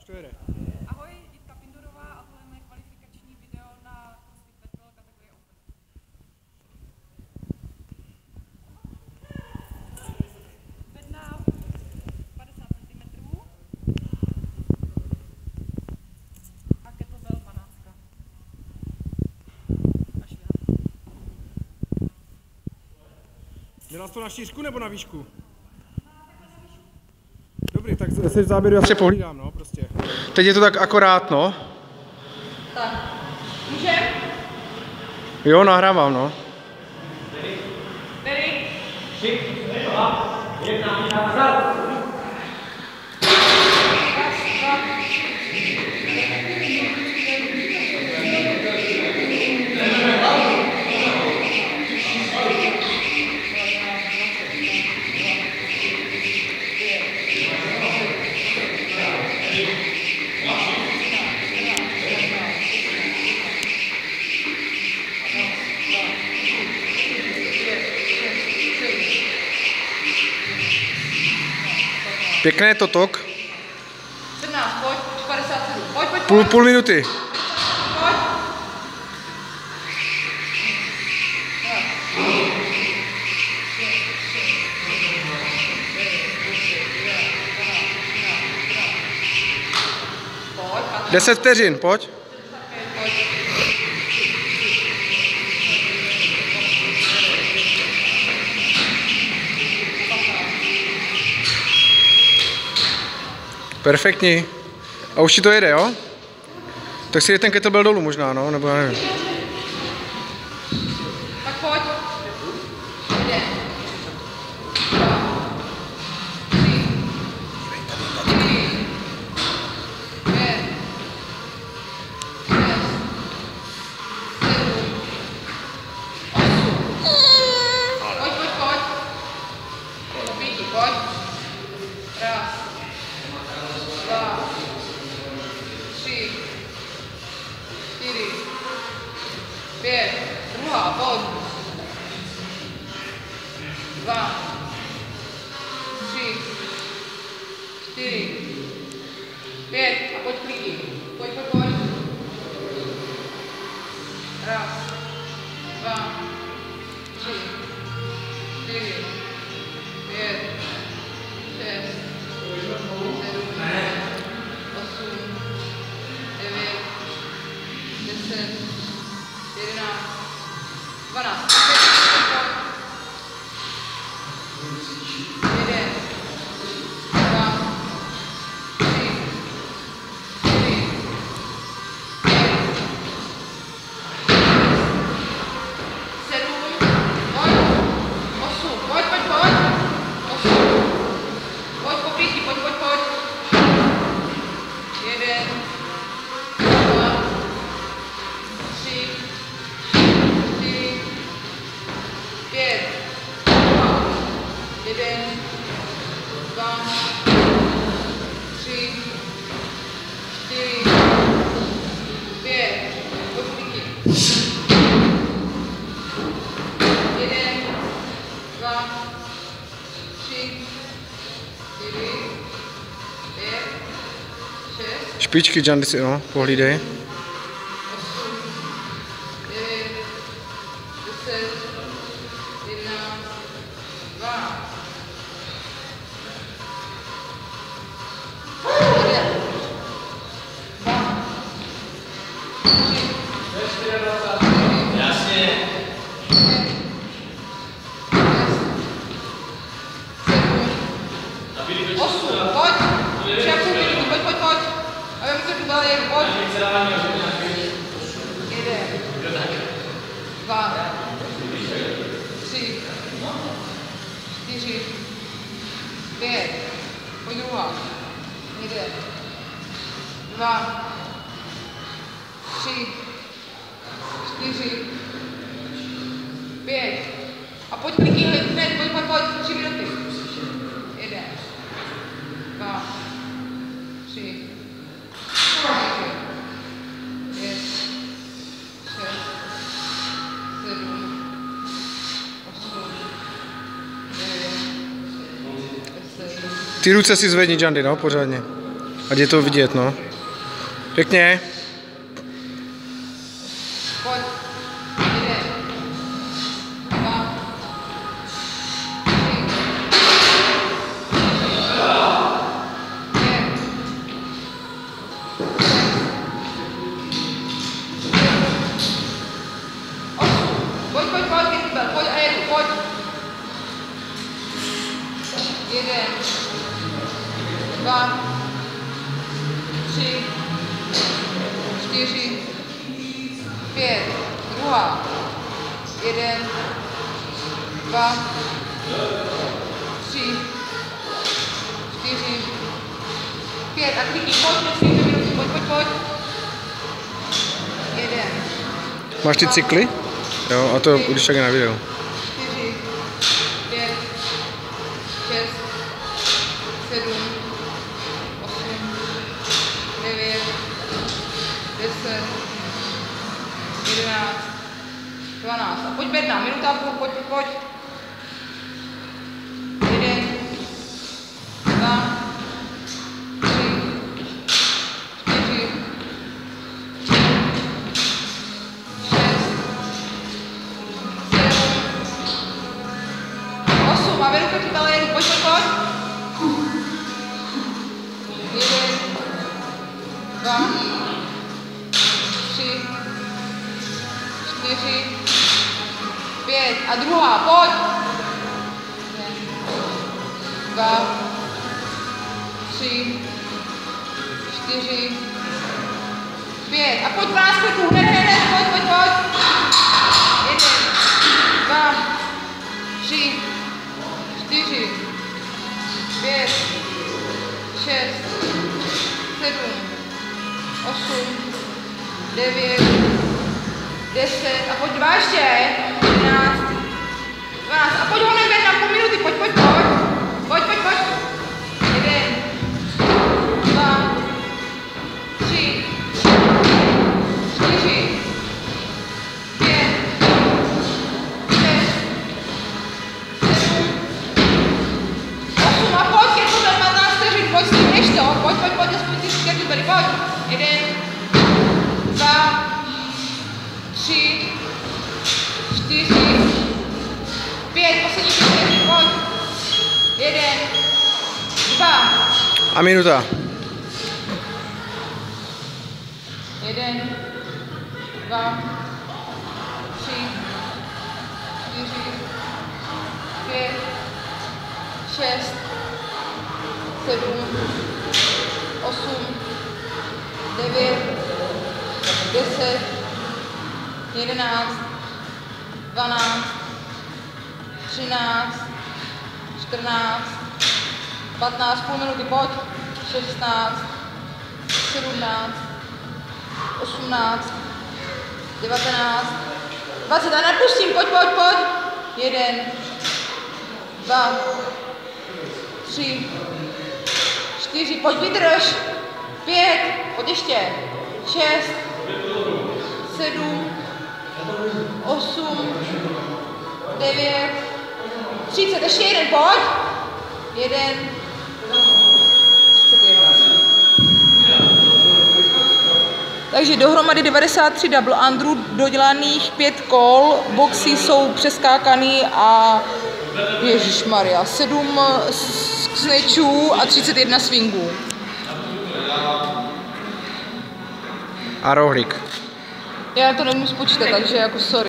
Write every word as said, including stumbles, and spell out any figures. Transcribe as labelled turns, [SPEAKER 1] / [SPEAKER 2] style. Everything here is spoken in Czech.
[SPEAKER 1] to jede.
[SPEAKER 2] Ahoj, Jitka Pindurová a tohle je moje kvalifikační video na CrossFit Petrol kategorie Open. Bedna padesát centimetrů a kettlebell dvanáct. Až já.
[SPEAKER 1] Děláš to na šířku nebo na výšku? Dobrý, tak se v záběru já se pohlídám, no, prostě. Teď je to tak akorát, no.
[SPEAKER 2] Tak, můžem?
[SPEAKER 1] Jo, nahrávám, no.
[SPEAKER 2] Ready?
[SPEAKER 3] Jedna, nazad.
[SPEAKER 1] Pěkné to tok.
[SPEAKER 2] sedmnáct, pojď, padesát sedm, pojď, pojď,
[SPEAKER 1] Půl,
[SPEAKER 2] pojď.
[SPEAKER 1] půl minuty.
[SPEAKER 2] Pojď.
[SPEAKER 1] Deset vteřin, pojď. Perfektní. A už ti to jede, jo? Tak si jde ten kettlebell dolů možná, no, nebo já nevím.
[SPEAKER 2] Tak pojď. Jde. Dva. Tři. Čtyři. Pět. Šest. Sedm. Osm. Pojď, pojď, pojď. Pěti, pojď. Raz. Dva, tři, čtyři, pět, druhá, pojď. Dva, tři, čtyři, pět a pojď kliky. Pojď, pojď, pojď. Raz, dva, tři, čtyři, pět, šest, jedenáct, dvanáct, jeden, dva, tři, čtyři, sedm, pojď, osm, pojď, pojď, pojď, osm, pojď po pěti, pojď, pojď, pojď, jeden, dva, tři, čtyři, pět, jeden, dva, tři, čtyři, pět, pojď jeden, dva, tři, čtyři, pět, šest.
[SPEAKER 1] Špičky, Jandy, si, no, pohlídej.
[SPEAKER 2] osm, pojď, tři a půl minuty, pojď, pojď, pojď. A já musím tu dál jen, pojď. Jeden, dva, tři, čtyři, pět, pojď druhá. Jeden, dva, tři, čtyři, pět. A pojď kliky hned, pojď, pojď, pojď, tři minuty. Jeden, dva, tři, čtyři, pět, šest, sedm, osm, devět, deset.
[SPEAKER 1] Ty ruce si zvedni, Jandy, no, pořádně. Ať je to vidět, no. Pěkně.
[SPEAKER 2] Pojď. Jeden. Dva. Tři. Pět. Osm. Pojď, pojď, pojď, kettlebell. Pojď a jedu, pojď. Jeden. Dva. Tři. Čtyři. Pět. Druhá. Jeden. Dva. Tři. Čtyři. Pět. A klikni. Pojď, prosím, dvě minuty. Pojď, pojď, pojď. Jeden.
[SPEAKER 1] Máš ty cykly? Jo, a to když tak je na videu.
[SPEAKER 2] Čtyři. Pět. Šest. Sedm. Osm. Devět. Deset. Jedenáct. Dvanáct. A pojď bedna. Minuta a půl. Pojď, pojď, pojď. Jeden. Dva. Tři. Čtyři. Šest. Sedm. Osm. A vedu kettlebell jedu. Pojď, pojď, pojď. Jeden. Dva. Tři. Čtyři. Pět. A druhá. Pojď. Jeden. Dva. Tři. Čtyři. Pět. A pojď dvanáct kliků. Hned, hned, hned. Pojď, pojď, pojď. Jeden. Dva. Tři. Čtyři. Pět. Šest. Sedm. Osm. Devět. Deset. A pojď dva ještě. Jedenáct. Dvanáct. A pojď honem ven na půl minuty. Pojď, pojď, pojď. Pojď, pojď, pojď. Jeden. Dva. Tři. Čtyři. Pět. Šest. Sedm. Osm. A pojď, kettlebell patnáct vteřin. Pojď s tím, než to. Pojď, pojď, pojď. Aspoň ty kettlebelly. Pojď. Jeden. Dva. Tři. Čtyři. Pět. Poslední čtyři. Pojď. Jeden. Dva.
[SPEAKER 1] A minuta.
[SPEAKER 2] Jeden. Dva. Tři. Čtyři. Pět. Šest. Sedm. Osm. Devět. Deset. Jedenáct. Dvanáct. Třináct. Čtrnáct. Patnáct. Půl minuty. Pojď. Šestnáct. Sedmnáct. Osmnáct. Devatenáct. Dvacet. A nepustím. Pojď, pojď, pojď. Jeden. Dva. Tři. Čtyři. Pojď, vydrž. Pět. Pojď ještě. Šest. Sedm. Osm. Devět. Třicet. Ještě jeden. Pojď. Jeden. Třicet jedna. Takže dohromady devadesát tři double underů, dodělaných pět kol, boxy jsou přeskákaný a ježišmarja, sedm snatchů a třicet jedna swingů.
[SPEAKER 1] A rohlík.
[SPEAKER 2] Já to nemůžu spočítat, takže jako sorry.